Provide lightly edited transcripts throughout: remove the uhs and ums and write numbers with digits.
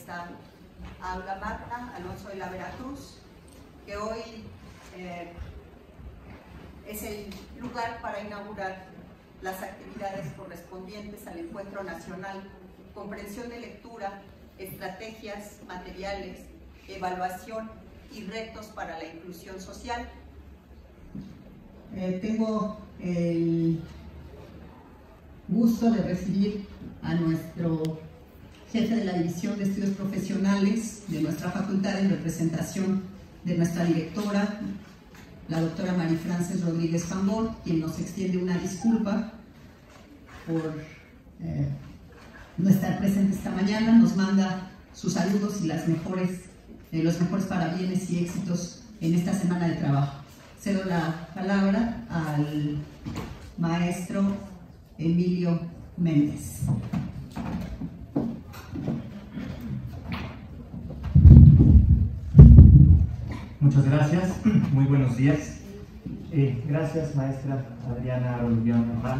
esta aula magna, Alonso de la Veracruz, que hoy es el lugar para inaugurar las actividades correspondientes al Encuentro Nacional Comprensión de Lectura, Estrategias, Materiales, Evaluación y Retos para la Inclusión Social. Tengo el gusto de recibir a nuestro jefe de la División de Estudios Profesionales de nuestra facultad en representación de nuestra directora, la doctora María Frances Rodríguez Fambor, quien nos extiende una disculpa por no estar presente esta mañana. Nos manda sus saludos y los mejores parabienes y éxitos en esta semana de trabajo. Cedo la palabra al maestro Emilio Méndez. Muchas gracias, muy buenos días. Gracias, maestra Adriana Aroliviano.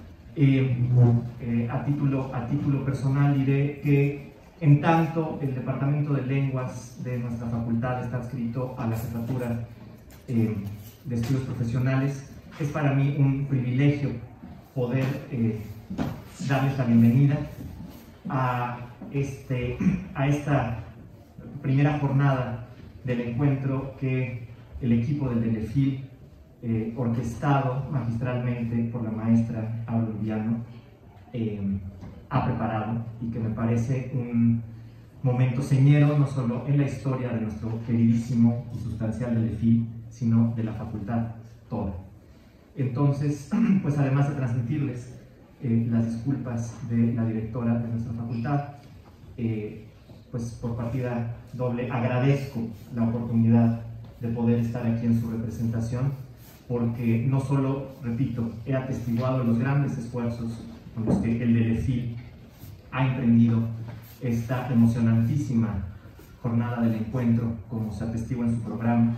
A título personal diré que en tanto el Departamento de Lenguas de nuestra facultad está adscrito a la Jefatura de Estudios Profesionales, es para mí un privilegio poder darles la bienvenida a esta primera jornada del encuentro que el equipo del DELEFIL, orquestado magistralmente por la maestra Aroliviano, ha preparado, y que me parece un momento señero no solo en la historia de nuestro queridísimo y sustancial DELEFIL, sino de la facultad toda. Entonces, pues además de transmitirles las disculpas de la directora de nuestra facultad, pues por partida doble agradezco la oportunidad de poder estar aquí en su representación, porque no solo, repito, he atestiguado los grandes esfuerzos con los que el DELEFIL ha emprendido esta emocionantísima jornada del encuentro, como se atestigua en su programa,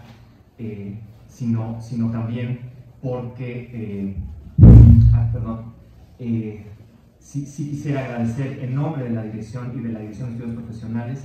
sino también porque sí quisiera agradecer en nombre de la dirección y de la División de Estudios Profesionales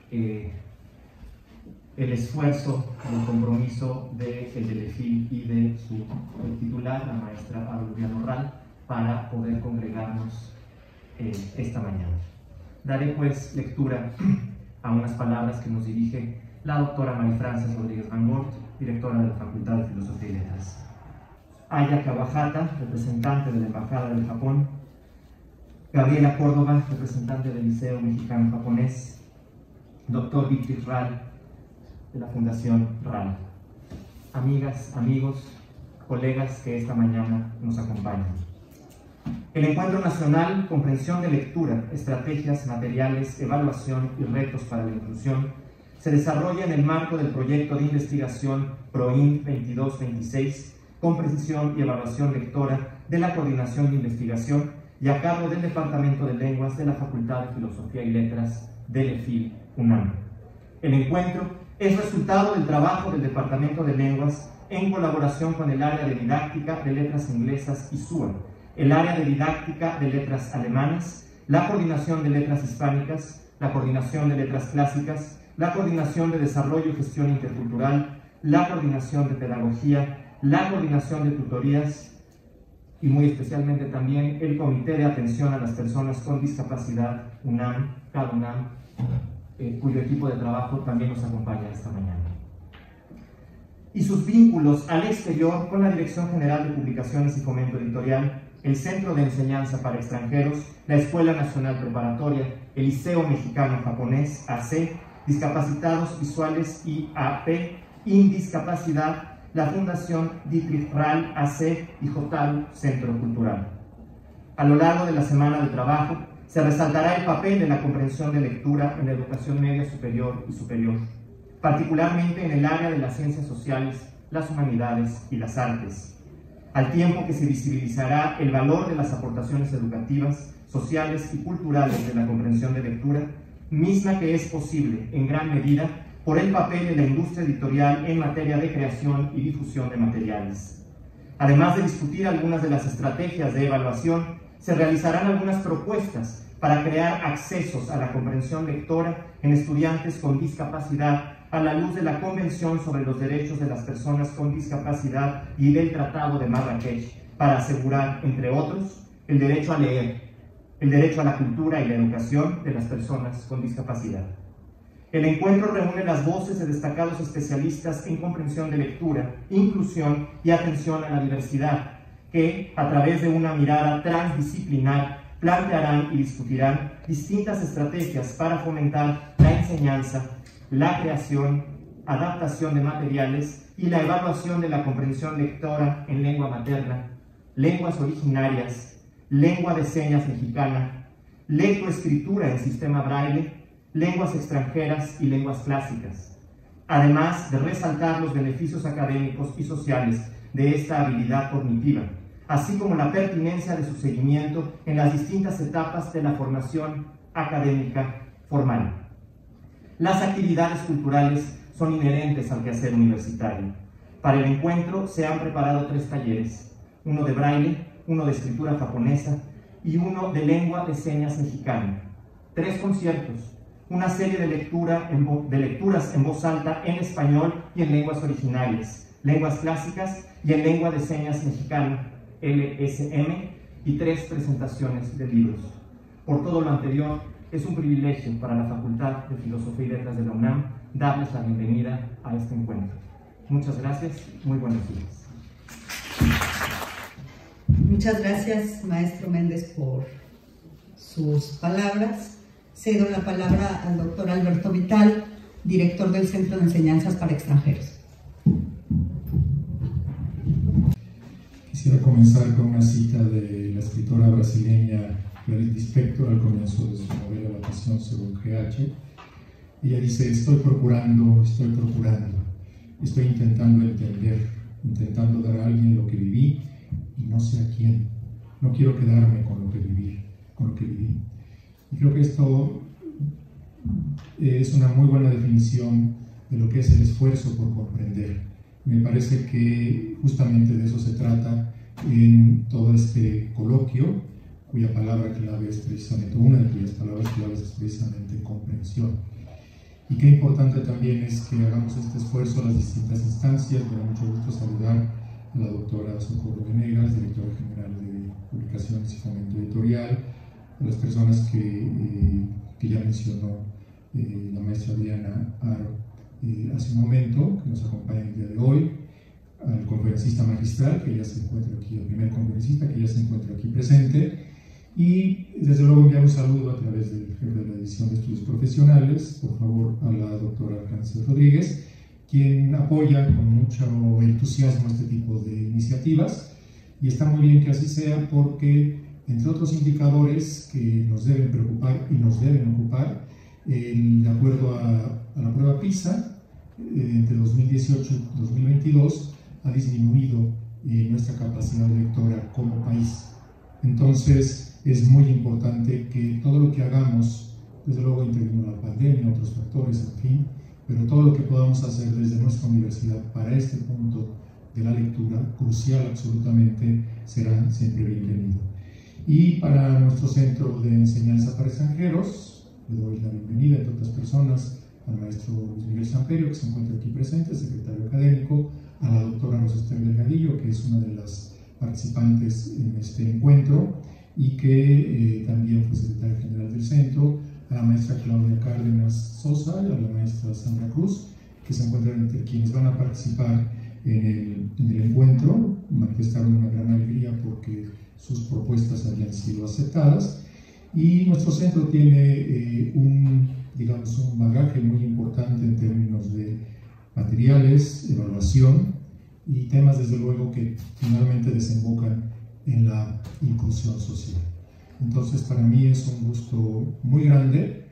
el esfuerzo, el compromiso del DELEFIL y de su titular, la maestra Aroliviano Ral, para poder congregarnos esta mañana. Daré pues lectura a unas palabras que nos dirige la doctora María Frances Rodríguez Fambor, directora de la Facultad de Filosofía y Letras. Aya Kawahata, representante de la Embajada del Japón. Gabriela Córdoba, representante del Liceo Mexicano Japonés. Dr. Dietrich Ral, de la Fundación Ral. Amigas, amigos, colegas que esta mañana nos acompañan. El Encuentro Nacional Comprensión de Lectura, Estrategias, Materiales, Evaluación y Retos para la Inclusión se desarrolla en el marco del proyecto de investigación PROIN 2226, Comprensión y Evaluación Lectora de la Coordinación de Investigación y a cargo del Departamento de Lenguas de la Facultad de Filosofía y Letras DELEFIL UNAM. El encuentro es resultado del trabajo del Departamento de Lenguas en colaboración con el área de didáctica de letras inglesas y SUA, el área de didáctica de letras alemanas, la coordinación de letras hispánicas, la coordinación de letras clásicas, la coordinación de desarrollo y gestión intercultural, la coordinación de pedagogía, la coordinación de tutorías y muy especialmente también el Comité de Atención a las Personas con Discapacidad UNAM, CADUNAM, cuyo equipo de trabajo también nos acompaña esta mañana. Y sus vínculos al exterior con la Dirección General de Publicaciones y Fomento Editorial, el Centro de Enseñanza para Extranjeros, la Escuela Nacional Preparatoria, el Liceo Mexicano Japonés, AC, Discapacitados Visuales IAP, Indiscapacidad, la Fundación Dietrich Ral, AC y Jotaru Centro Cultural. A lo largo de la semana de trabajo, se resaltará el papel de la comprensión de lectura en la educación media superior y superior, particularmente en el área de las ciencias sociales, las humanidades y las artes, al tiempo que se visibilizará el valor de las aportaciones educativas, sociales y culturales de la comprensión de lectura, misma que es posible, en gran medida, por el papel de la industria editorial en materia de creación y difusión de materiales. Además de discutir algunas de las estrategias de evaluación, se realizarán algunas propuestas para crear accesos a la comprensión lectora en estudiantes con discapacidad a la luz de la Convención sobre los Derechos de las Personas con Discapacidad y del Tratado de Marrakech, para asegurar, entre otros, el derecho a leer, el derecho a la cultura y la educación de las personas con discapacidad. El encuentro reúne las voces de destacados especialistas en comprensión de lectura, inclusión y atención a la diversidad, que, a través de una mirada transdisciplinar, plantearán y discutirán distintas estrategias para fomentar la enseñanza, la creación, adaptación de materiales y la evaluación de la comprensión lectora en lengua materna, lenguas originarias, lengua de señas mexicana, lectoescritura en sistema braille, lenguas extranjeras y lenguas clásicas, además de resaltar los beneficios académicos y sociales de esta habilidad cognitiva, así como la pertinencia de su seguimiento en las distintas etapas de la formación académica formal. Las actividades culturales son inherentes al quehacer universitario. Para el encuentro se han preparado 3 talleres, uno de braille, uno de escritura japonesa y uno de lengua de señas mexicana, 3 conciertos, una serie de lecturas en voz alta en español y en lenguas originarias, lenguas clásicas y en lengua de señas mexicana, LSM, y 3 presentaciones de libros. Por todo lo anterior, es un privilegio para la Facultad de Filosofía y Letras de la UNAM darles la bienvenida a este encuentro. Muchas gracias, muy buenos días. Muchas gracias, maestro Méndez, por sus palabras. Cedo la palabra al doctor Alberto Vital, director del Centro de Enseñanzas para Extranjeros. Quisiera comenzar con una cita de la escritora brasileña Clarice Lispector al comienzo de su novela La Pasión según G.H. Ella dice: estoy procurando, estoy intentando entender, intentando dar a alguien lo que viví y no sé a quién. No quiero quedarme con lo que viví. Y creo que esto es una muy buena definición de lo que es el esfuerzo por comprender. Me parece que justamente de eso se trata en todo este coloquio, cuya palabra clave es precisamente, una de cuyas palabras claves es precisamente comprensión. Y qué importante también es que hagamos este esfuerzo a las distintas instancias. Me da mucho gusto saludar a la doctora Socorro Venegas, directora general de Publicaciones y Fomento Editorial, a las personas que ya mencionó la maestra Diana Aro hace un momento, que nos acompaña el día de hoy, al conferencista magistral, que ya se encuentra aquí, el primer conferencista que ya se encuentra aquí presente, y desde luego enviar un saludo a través del jefe de la División de Estudios Profesionales, por favor, a la doctora Frances Rodríguez, quien apoya con mucho entusiasmo este tipo de iniciativas, y está muy bien que así sea porque, entre otros indicadores que nos deben preocupar y nos deben ocupar, de acuerdo a la prueba PISA, entre 2018 y 2022 ha disminuido nuestra capacidad lectora como país. Entonces es muy importante que todo lo que hagamos, desde luego intervino la pandemia, otros factores, en fin, pero todo lo que podamos hacer desde nuestra universidad para este punto de la lectura, crucial absolutamente, será siempre bienvenido. Y para nuestro Centro de Enseñanza para Extranjeros, le doy la bienvenida, entre otras personas, al maestro Luis Miguel Samperio, que se encuentra aquí presente, secretario académico, a la doctora Rosa Esther Delgadillo, que es una de las participantes en este encuentro y que también fue secretaria general del centro, a la maestra Claudia Cárdenas Sosa y a la maestra Sandra Cruz, que se encuentran entre quienes van a participar en el encuentro. Manifestaron una gran alegría porque sus propuestas habían sido aceptadas, y nuestro centro tiene un bagaje muy importante en términos de materiales, evaluación y temas, desde luego, que finalmente desembocan en la inclusión social. Entonces, para mí es un gusto muy grande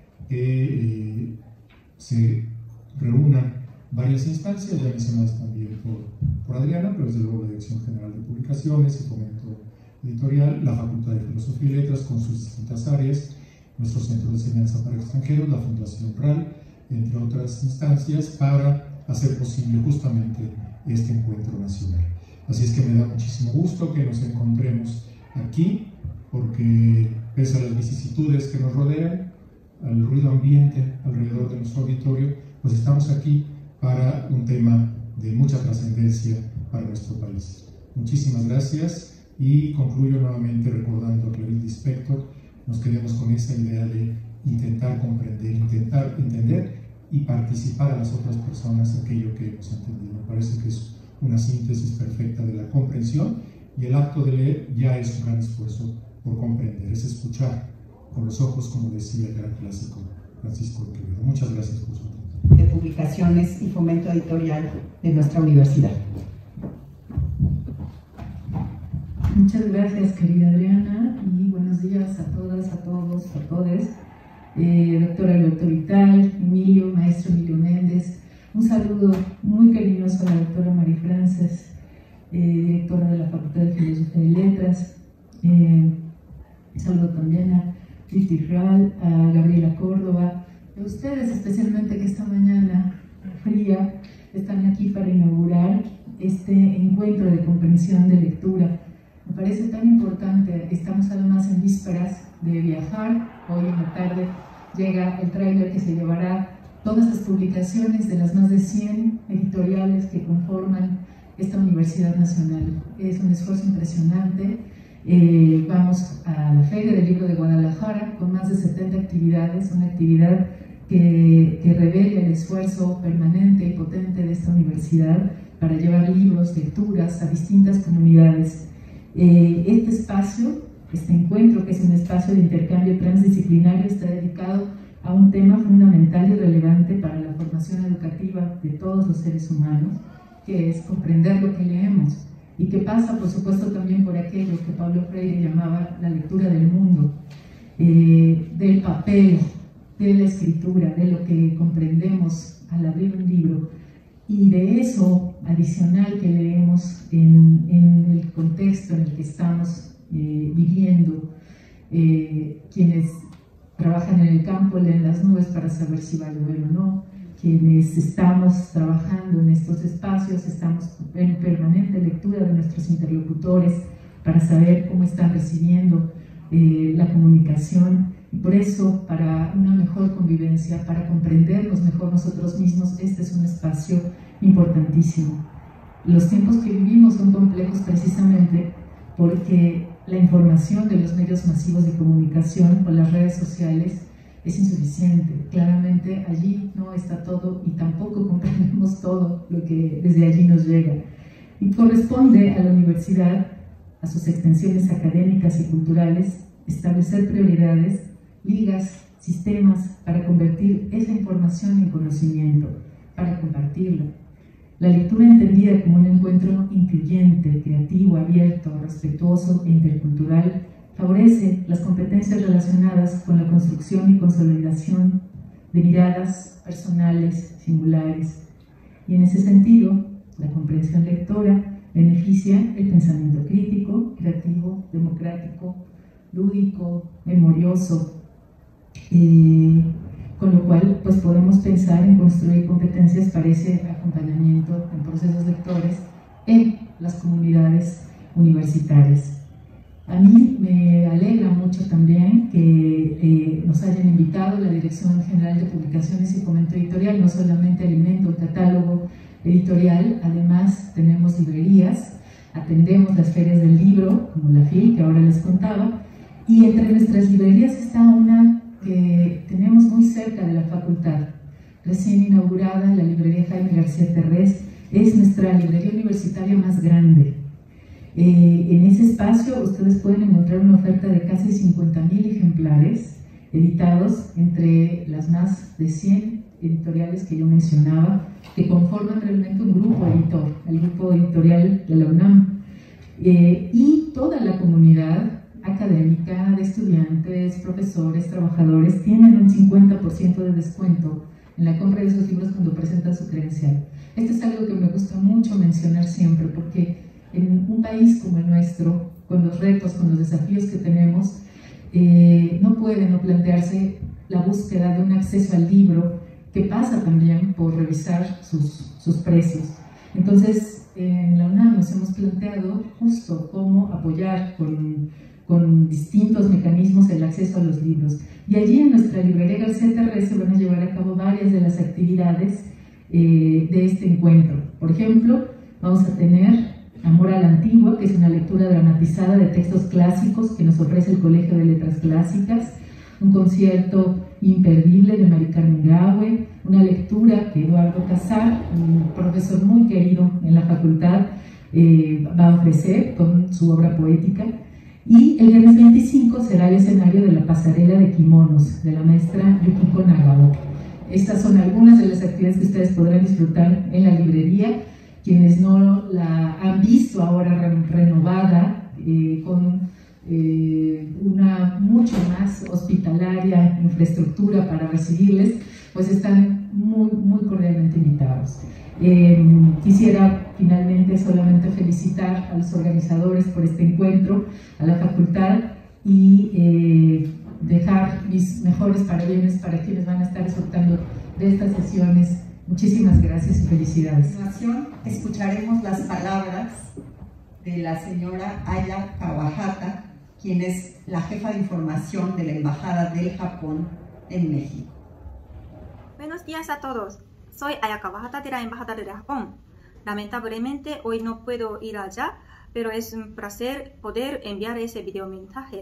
que se reúnan varias instancias, ya mencionadas también por Adriana, pero desde luego la Dirección General de Publicaciones y Fomento Editorial, la Facultad de Filosofía y Letras con sus distintas áreas, nuestro Centro de Enseñanza para Extranjeros, la Fundación RAL, entre otras instancias, para hacer posible justamente este encuentro nacional. Así es que me da muchísimo gusto que nos encontremos aquí, porque pese a las vicisitudes que nos rodean, al ruido ambiente alrededor de nuestro auditorio, pues estamos aquí para un tema de mucha trascendencia para nuestro país. Muchísimas gracias y concluyo nuevamente recordando a Clarice Lispector. Nos quedamos con esa idea de intentar comprender, intentar entender y participar a las otras personas aquello que hemos entendido. Me parece que es una síntesis perfecta de la comprensión, y el acto de leer ya es un gran esfuerzo por comprender, es escuchar con los ojos, como decía el gran clásico Francisco de Quevedo. Muchas gracias por su atención. De publicaciones y fomento editorial de nuestra universidad. Muchas gracias, querida Adriana, y buenos días a todas, a todos, a todes. Doctor Alberto Vital, Emilio, maestro Emilio Méndez, un saludo muy cariñoso a la doctora María Frances, directora de la Facultad de Filosofía y Letras. Saludo también a Cristi Ral, a Gabriela Córdoba, a ustedes especialmente que esta mañana fría están aquí para inaugurar este encuentro de comprensión de lectura. Me parece tan importante, estamos además en vísperas de viajar. Hoy en la tarde llega el tráiler que se llevará todas las publicaciones de las más de 100 editoriales que conforman esta Universidad Nacional. Es un esfuerzo impresionante. Vamos a la Feria del Libro de Guadalajara con más de 70 actividades, una actividad que revela el esfuerzo permanente y potente de esta universidad para llevar libros, lecturas a distintas comunidades. Este espacio, este encuentro, que es un espacio de intercambio transdisciplinario, está dedicado a un tema fundamental y relevante para la formación educativa de todos los seres humanos, que es comprender lo que leemos, y que pasa, por supuesto, también por aquello que Pablo Freire llamaba la lectura del mundo, del papel, de la escritura, de lo que comprendemos al abrir un libro, y de eso adicional que leemos en el contexto en el que estamos viviendo. Quienes trabajan en el campo leen las nubes para saber si va a llover o no. Quienes estamos trabajando en estos espacios estamos en permanente lectura de nuestros interlocutores para saber cómo están recibiendo la comunicación, y por eso, para una mejor convivencia, para comprendernos mejor nosotros mismos, este es un espacio importantísimo. Los tiempos que vivimos son complejos precisamente porque la información de los medios masivos de comunicación o las redes sociales es insuficiente. Claramente allí no está todo y tampoco comprendemos todo lo que desde allí nos llega. Y corresponde a la universidad, a sus extensiones académicas y culturales, establecer prioridades, ligas, sistemas para convertir esa información en conocimiento, para compartirla. La lectura entendida como un encuentro incluyente, creativo, abierto, respetuoso e intercultural favorece las competencias relacionadas con la construcción y consolidación de miradas personales, singulares. Y en ese sentido, la comprensión lectora beneficia el pensamiento crítico, creativo, democrático, lúdico, memorioso, con lo cual pues podemos pensar en construir competencias para ese acompañamiento en procesos lectores en las comunidades universitarias. A mí me alegra mucho también que nos hayan invitado a la Dirección General de Publicaciones y Fomento Editorial, no solamente alimenta un catálogo editorial, además tenemos librerías, atendemos las ferias del libro, como la FIL, que ahora les contaba, y entre nuestras librerías está una que tenemos muy cerca de la facultad, recién inaugurada, la librería Jaime García Terrés, es nuestra librería universitaria más grande. En ese espacio ustedes pueden encontrar una oferta de casi 50,000 ejemplares editados entre las más de 100 editoriales que yo mencionaba, que conforman realmente un grupo editor, el grupo editorial de la UNAM, y toda la comunidad académica, de estudiantes, profesores, trabajadores, tienen un 50% de descuento en la compra de esos libros cuando presentan su credencial. Esto es algo que me gusta mucho mencionar siempre, porque en un país como el nuestro, con los retos, con los desafíos que tenemos, no puede no plantearse la búsqueda de un acceso al libro que pasa también por revisar sus precios. Entonces, en la UNAM nos hemos planteado justo cómo apoyar con con distintos mecanismos el acceso a los libros. Y allí en nuestra librería García Terré se van a llevar a cabo varias de las actividades de este encuentro. Por ejemplo, vamos a tener Amor a la Antigua, que es una lectura dramatizada de textos clásicos que nos ofrece el Colegio de Letras Clásicas, un concierto imperdible de Mari Carmen Graue, una lectura que Eduardo Casar, un profesor muy querido en la facultad, va a ofrecer con su obra poética. Y el viernes 25 será el escenario de la pasarela de kimonos de la maestra Yukiko Nagao. Estas son algunas de las actividades que ustedes podrán disfrutar en la librería. Quienes no la han visto ahora renovada, con una mucho más hospitalaria infraestructura para recibirles, pues están muy cordialmente invitados. Quisiera finalmente solamente felicitar a los organizadores por este encuentro, a la facultad, y dejar mis mejores parabienes para quienes van a estar disfrutando de estas sesiones. Muchísimas gracias y felicidades. A continuación escucharemos las palabras de la señora Aya Kawahata, quien es la jefa de información de la Embajada del Japón en México. Buenos días a todos. Soy Aya Kawahata de la Embajada del Japón. Lamentablemente hoy no puedo ir allá, pero es un placer poder enviar ese videomensaje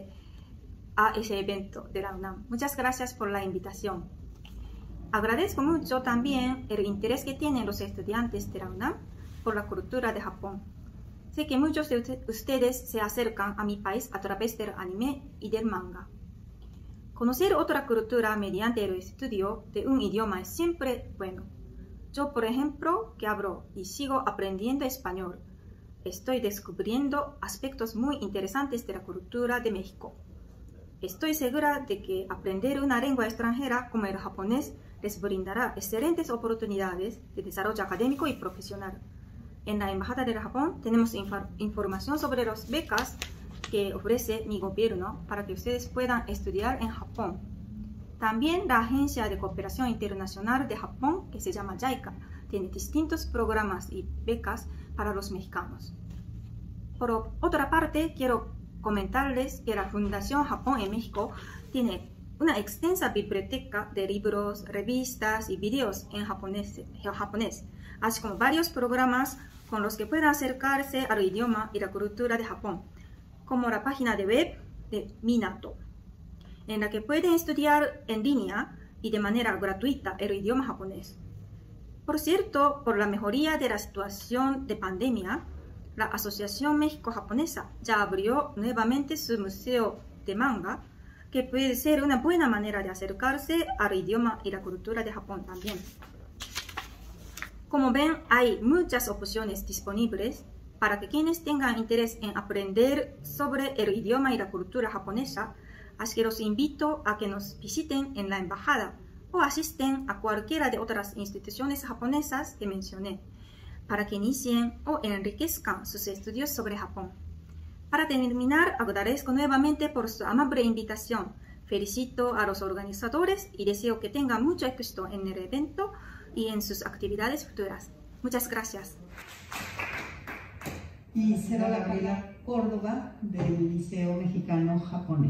a ese evento de la UNAM. Muchas gracias por la invitación. Agradezco mucho también el interés que tienen los estudiantes de la UNAM por la cultura de Japón. Sé que muchos de ustedes se acercan a mi país a través del anime y del manga. Conocer otra cultura mediante el estudio de un idioma es siempre bueno. Yo, por ejemplo, que hablo y sigo aprendiendo español, estoy descubriendo aspectos muy interesantes de la cultura de México. Estoy segura de que aprender una lengua extranjera como el japonés les brindará excelentes oportunidades de desarrollo académico y profesional. En la Embajada del Japón tenemos información sobre las becas que ofrece mi gobierno para que ustedes puedan estudiar en Japón. También la Agencia de Cooperación Internacional de Japón, que se llama JICA, tiene distintos programas y becas para los mexicanos. Por otra parte, quiero comentarles que la Fundación Japón en México tiene una extensa biblioteca de libros, revistas y videos en japonés, así como varios programas con los que puedan acercarse al idioma y la cultura de Japón, como la página de web de Minato, en la que pueden estudiar en línea y de manera gratuita el idioma japonés. Por cierto, por la mejoría de la situación de pandemia, la Asociación México-Japonesa ya abrió nuevamente su museo de manga, que puede ser una buena manera de acercarse al idioma y la cultura de Japón también. Como ven, hay muchas opciones disponibles para que quienes tengan interés en aprender sobre el idioma y la cultura japonesa, así que los invito a que nos visiten en la embajada o asisten a cualquiera de otras instituciones japonesas que mencioné, para que inicien o enriquezcan sus estudios sobre Japón. Para terminar, agradezco nuevamente por su amable invitación. Felicito a los organizadores y deseo que tengan mucho éxito en el evento y en sus actividades futuras. Muchas gracias. Y será la Gabriela Córdoba del Liceo Mexicano Japonés.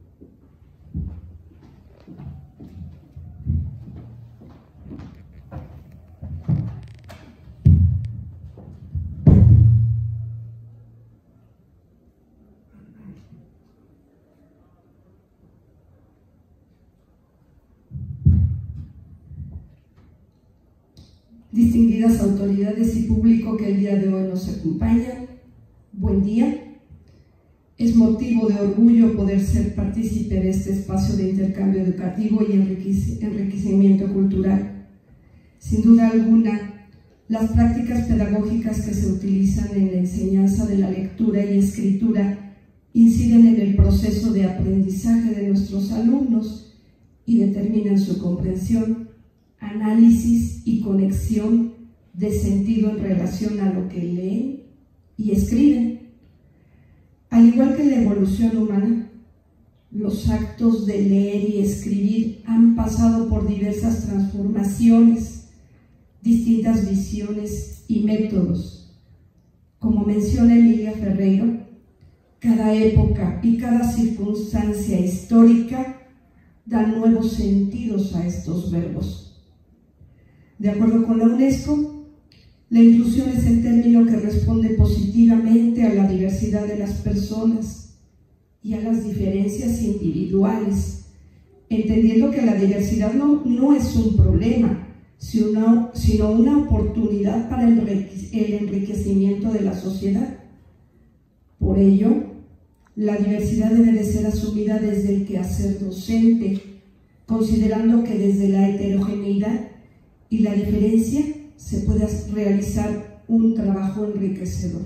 Distinguidas autoridades y público que el día de hoy nos acompañan, buen día. Es motivo de orgullo poder ser partícipe de este espacio de intercambio educativo y enriquecimiento cultural. Sin duda alguna, las prácticas pedagógicas que se utilizan en la enseñanza de la lectura y escritura inciden en el proceso de aprendizaje de nuestros alumnos y determinan su comprensión, análisis y conexión de sentido en relación a lo que leen y escriben. Al igual que la evolución humana, los actos de leer y escribir han pasado por diversas transformaciones, distintas visiones y métodos. Como menciona Emilia Ferreiro, Cada época y cada circunstancia histórica dan nuevos sentidos a estos verbos. De acuerdo con la UNESCO, la inclusión es el término que responde positivamente a la diversidad de las personas y a las diferencias individuales, entendiendo que la diversidad no es un problema, sino una oportunidad para el enriquecimiento de la sociedad. Por ello, la diversidad debe de ser asumida desde el quehacer docente, considerando que desde la heterogeneidad y la diferencia se puede realizar un trabajo enriquecedor.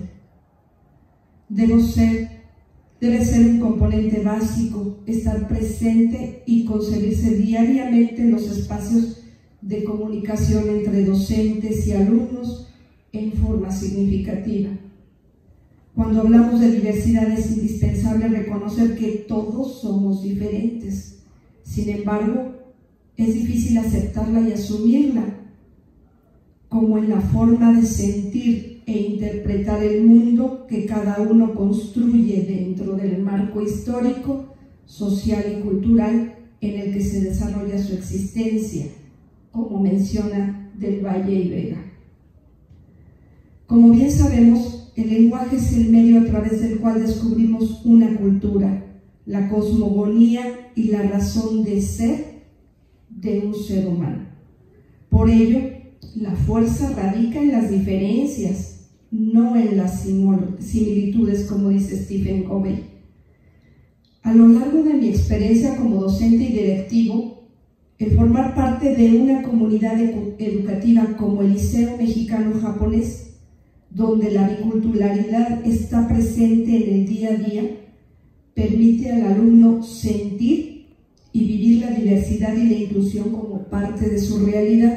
Debe ser un componente básico estar presente y concebirse diariamente en los espacios de comunicación entre docentes y alumnos en forma significativa. Cuando hablamos de diversidad es indispensable reconocer que todos somos diferentes. Sin embargo, es difícil aceptarla y asumirla, como en la forma de sentir e interpretar el mundo que cada uno construye dentro del marco histórico, social y cultural en el que se desarrolla su existencia, como menciona Del Valle y Vega. Como bien sabemos, el lenguaje es el medio a través del cual descubrimos una cultura, la cosmogonía y la razón de ser de un ser humano. Por ello, la fuerza radica en las diferencias, no en las similitudes, como dice Stephen Covey. A lo largo de mi experiencia como docente y directivo, el formar parte de una comunidad educativa como el Liceo Mexicano-Japonés, donde la biculturalidad está presente en el día a día, permite al alumno sentir y vivir la diversidad y la inclusión como parte de su realidad.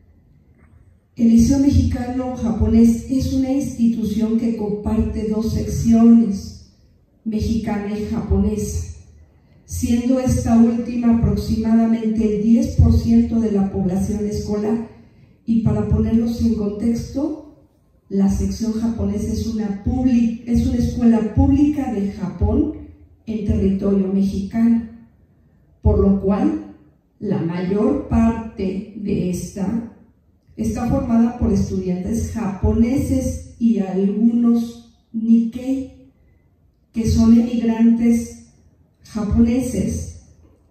El Liceo Mexicano-Japonés es una institución que comparte dos secciones, mexicana y japonesa, siendo esta última aproximadamente el 10% de la población escolar. Y para ponerlos en contexto, la sección japonesa es una escuela pública de Japón en territorio mexicano, por lo cual la mayor parte de esta está formada por estudiantes japoneses y algunos Nikkei, que son emigrantes japoneses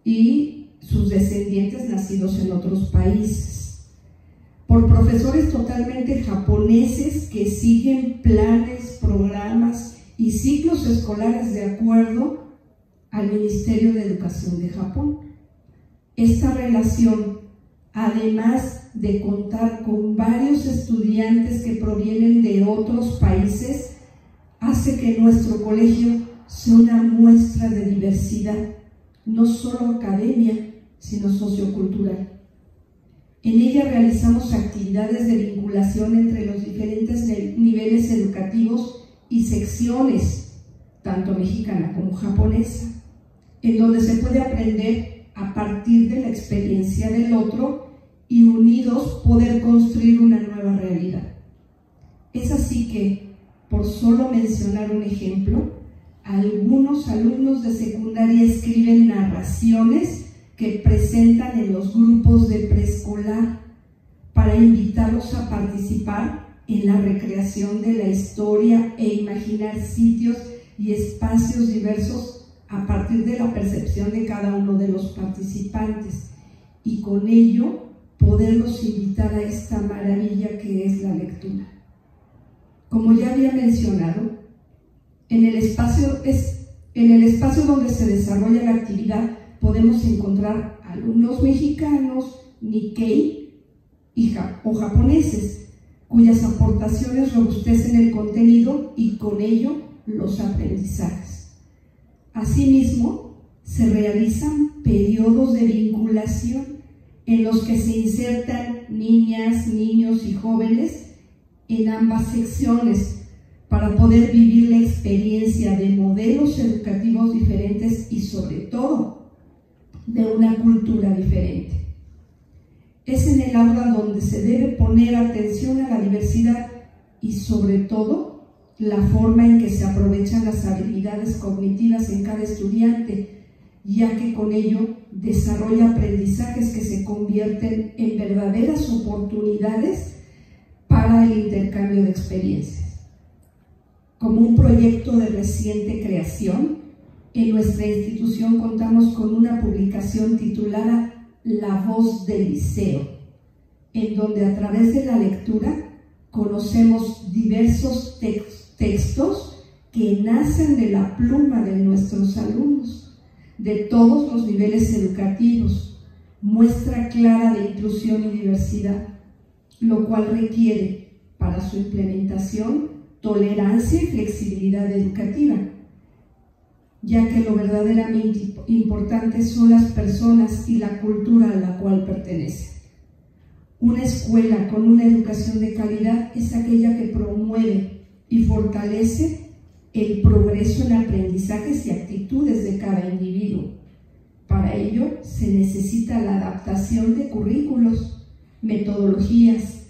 y sus descendientes nacidos en otros países, por profesores totalmente japoneses que siguen planes, programas y ciclos escolares de acuerdo al Ministerio de Educación de Japón. Esta relación, además de contar con varios estudiantes que provienen de otros países, hace que nuestro colegio sea una muestra de diversidad, no solo academia, sino sociocultural. En ella realizamos actividades de vinculación entre los diferentes niveles educativos y secciones, tanto mexicana como japonesa, en donde se puede aprender a partir de la experiencia del otro y unidos poder construir una nueva realidad. Es así que, por solo mencionar un ejemplo, algunos alumnos de secundaria escriben narraciones que presentan en los grupos de preescolar para invitarlos a participar en la recreación de la historia e imaginar sitios y espacios diversos a partir de la percepción de cada uno de los participantes, y con ello poderlos invitar a esta maravilla que es la lectura. Como ya había mencionado, en el espacio donde se desarrolla la actividad podemos encontrar alumnos mexicanos, Nikkei o japoneses, cuyas aportaciones robustecen el contenido y con ello los aprendizajes. Asimismo, se realizan periodos de vinculación en los que se insertan niñas, niños y jóvenes en ambas secciones para poder vivir la experiencia de modelos educativos diferentes y sobre todo de una cultura diferente. Es en el aula donde se debe poner atención a la diversidad y sobre todo la forma en que se aprovechan las habilidades cognitivas en cada estudiante, ya que con ello desarrolla aprendizajes que se convierten en verdaderas oportunidades para el intercambio de experiencias. Como un proyecto de reciente creación, en nuestra institución contamos con una publicación titulada La Voz del Liceo, en donde a través de la lectura conocemos diversos textos que nacen de la pluma de nuestros alumnos, de todos los niveles educativos, muestra clara de inclusión y diversidad, lo cual requiere para su implementación tolerancia y flexibilidad educativa, ya que lo verdaderamente importante son las personas y la cultura a la cual pertenecen. Una escuela con una educación de calidad es aquella que promueve y fortalece el progreso en aprendizajes y actitudes de cada individuo. Para ello se necesita la adaptación de currículos, metodologías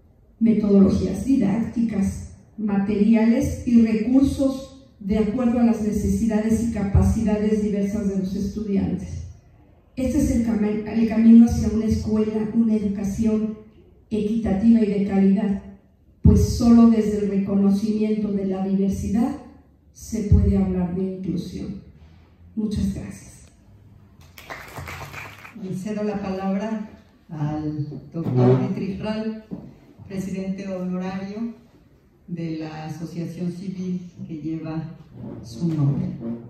didácticas, materiales y recursos de acuerdo a las necesidades y capacidades diversas de los estudiantes. Este es el camino hacia una escuela, una educación equitativa y de calidad, pues solo desde el reconocimiento de la diversidad se puede hablar de inclusión. Muchas gracias. Le cedo la palabra al doctor Dietrich Rall, presidente honorario de la asociación civil que lleva su nombre.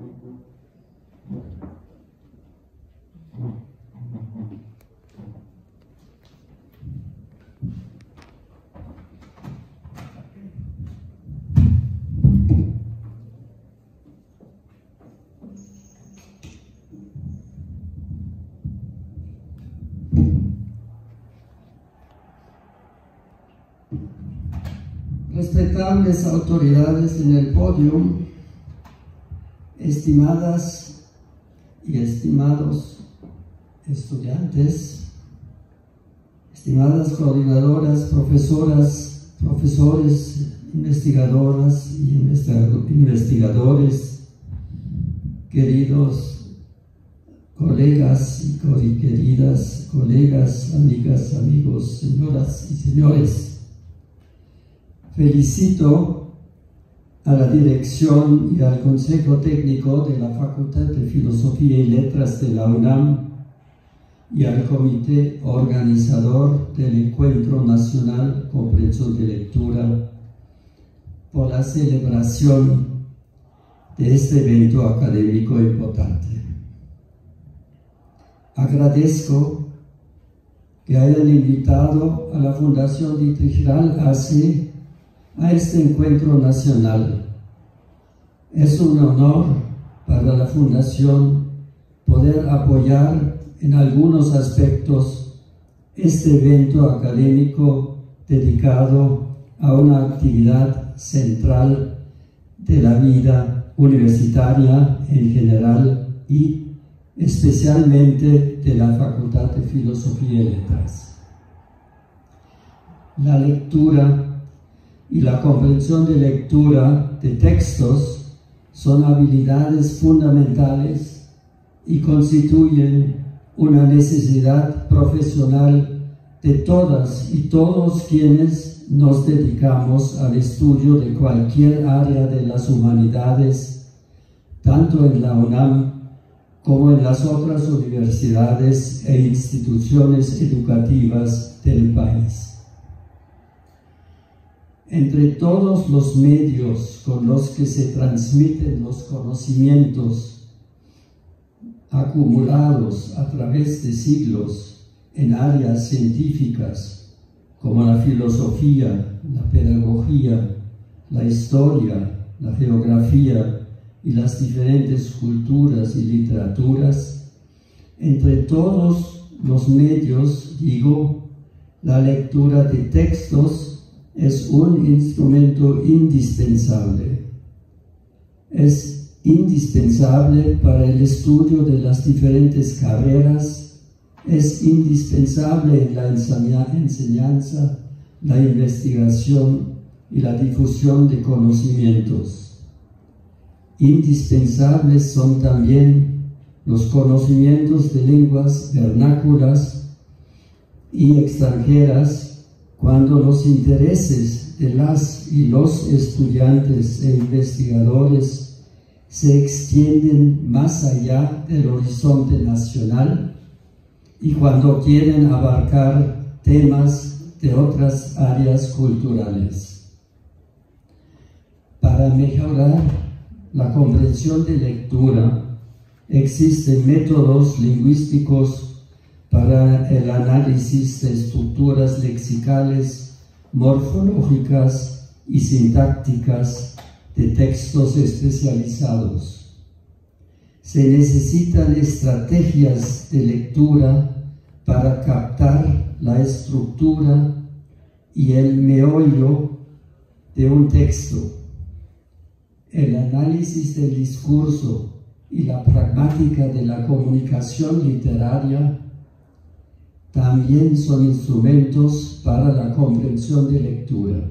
Respetables autoridades en el podio, estimadas y estimados estudiantes, estimadas coordinadoras, profesoras, profesores, investigadoras y investigadores, queridos colegas y queridas colegas, amigas, amigos, señoras y señores. Felicito a la dirección y al Consejo Técnico de la Facultad de Filosofía y Letras de la UNAM y al Comité Organizador del Encuentro Nacional Comprensión de Lectura por la celebración de este evento académico importante. Agradezco que hayan invitado a la Fundación Dietrich Rall a este encuentro nacional. Es un honor para la Fundación poder apoyar en algunos aspectos este evento académico dedicado a una actividad central de la vida universitaria en general y especialmente de la Facultad de Filosofía y Letras. La lectura y la comprensión de lectura de textos son habilidades fundamentales y constituyen una necesidad profesional de todas y todos quienes nos dedicamos al estudio de cualquier área de las humanidades, tanto en la UNAM como en las otras universidades e instituciones educativas del país. Entre todos los medios con los que se transmiten los conocimientos acumulados a través de siglos en áreas científicas como la filosofía, la pedagogía, la historia, la geografía y las diferentes culturas y literaturas, entre todos los medios, la lectura de textos es un instrumento indispensable. Es indispensable para el estudio de las diferentes carreras, es indispensable en la enseñanza, la investigación, y la difusión de conocimientos. Indispensables son también los conocimientos de lenguas vernáculas y extranjeras cuando los intereses de las y los estudiantes e investigadores se extienden más allá del horizonte nacional y cuando quieren abarcar temas de otras áreas culturales. Para mejorar la comprensión de lectura, existen métodos lingüísticos para el análisis de estructuras lexicales, morfológicas y sintácticas de textos especializados. Se necesitan estrategias de lectura para captar la estructura y el meollo de un texto. El análisis del discurso y la pragmática de la comunicación literaria también son instrumentos para la comprensión de lectura.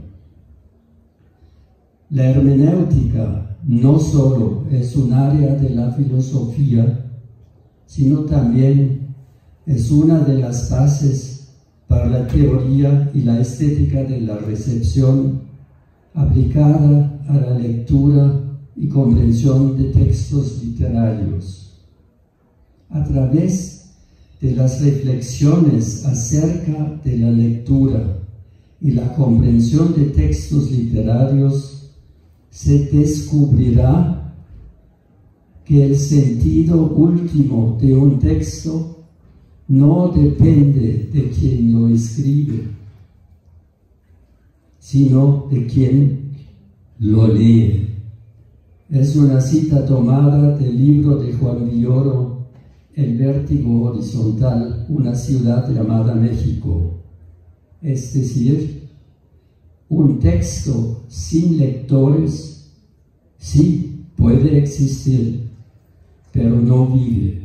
La hermenéutica no solo es un área de la filosofía, sino también es una de las bases para la teoría y la estética de la recepción aplicada a la lectura y comprensión de textos literarios. A través de las reflexiones acerca de la lectura y la comprensión de textos literarios, se descubrirá que el sentido último de un texto no depende de quien lo escribe, sino de quien lo lee. Es una cita tomada del libro de Juan Villoro, El vértigo horizontal, una ciudad llamada México. Es decir, un texto sin lectores sí puede existir, pero no vive.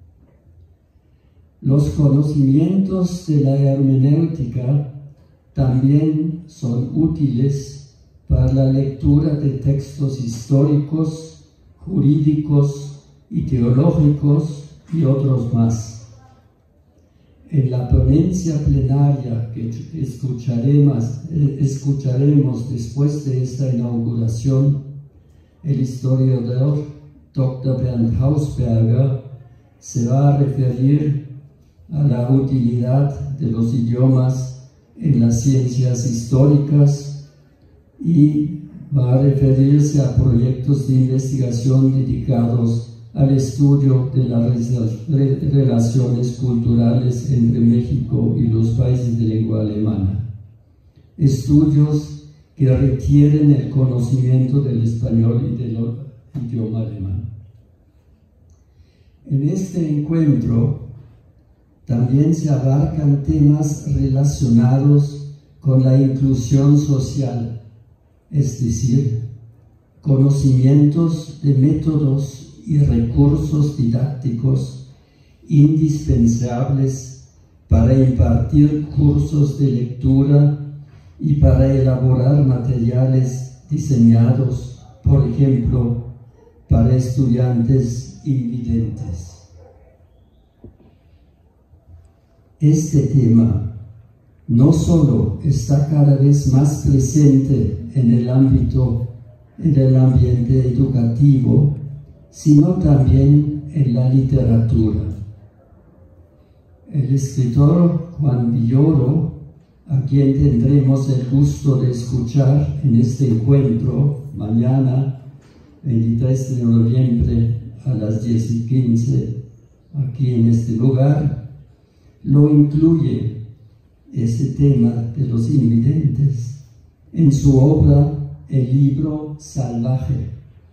Los conocimientos de la hermenéutica también son útiles para la lectura de textos históricos, jurídicos y teológicos y otros más. En la ponencia plenaria que escucharemos después de esta inauguración, el historiador Dr. Bernd Hausberger se va a referir a la utilidad de los idiomas en las ciencias históricas y va a referirse a proyectos de investigación dedicados al estudio de las relaciones culturales entre México y los países de lengua alemana. Estudios que requieren el conocimiento del español y del idioma alemán. En este encuentro también se abarcan temas relacionados con la inclusión social, es decir, conocimientos de métodos y recursos didácticos indispensables para impartir cursos de lectura y para elaborar materiales diseñados, por ejemplo, para estudiantes invidentes. Este tema no solo está cada vez más presente en el ambiente educativo, sino también en la literatura. El escritor Juan Villoro, a quien tendremos el gusto de escuchar en este encuentro mañana, 23 de noviembre a las 10:15, aquí en este lugar, lo incluye este tema de los invidentes en su obra El libro salvaje.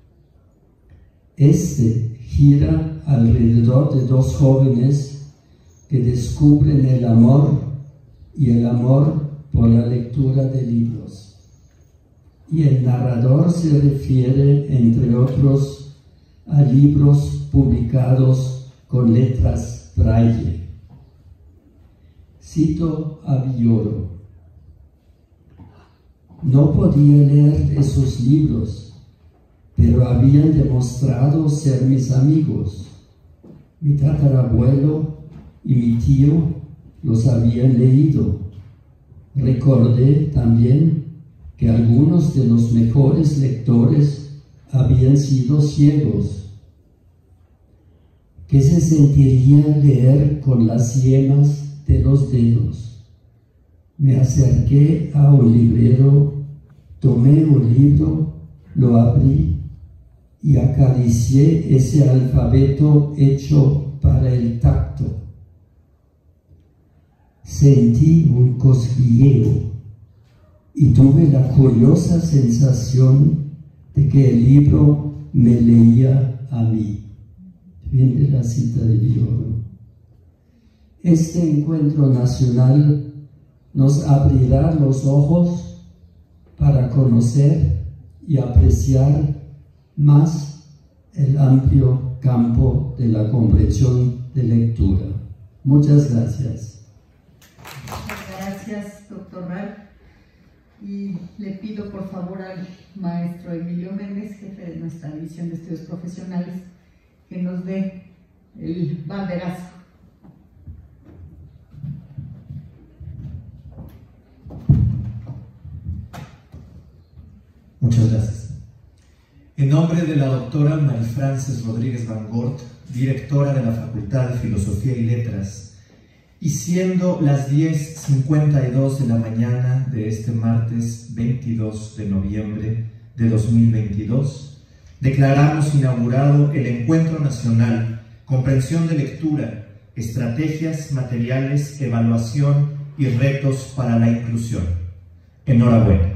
Este gira alrededor de dos jóvenes que descubren el amor y el amor por la lectura de libros. Y el narrador se refiere, entre otros, a libros publicados con letras braille. Cito a Villoro: No podía leer esos libros, pero habían demostrado ser mis amigos. Mi tatarabuelo y mi tío los habían leído. Recordé también que algunos de los mejores lectores habían sido ciegos. ¿Qué se sentiría leer con las yemas de los dedos? Me acerqué a un librero, tomé un libro, lo abrí y acaricié ese alfabeto hecho para el tacto. Sentí un cosquilleo y tuve la curiosa sensación de que el libro me leía a mí. Fin de la cita de Villoro. Este encuentro nacional nos abrirá los ojos para conocer y apreciar más el amplio campo de la comprensión de lectura. Muchas gracias. Muchas gracias, doctor Ral. Y le pido por favor al maestro Emilio Méndez, jefe de nuestra División de Estudios Profesionales, que nos dé el banderazo. Muchas gracias. En nombre de la doctora Marifrances Rodríguez Van Gort, directora de la Facultad de Filosofía y Letras, y siendo las 10:52 de la mañana de este martes 22 de noviembre de 2022, declaramos inaugurado el Encuentro Nacional Comprensión de Lectura, Estrategias, Materiales, Evaluación y Retos para la Inclusión. Enhorabuena.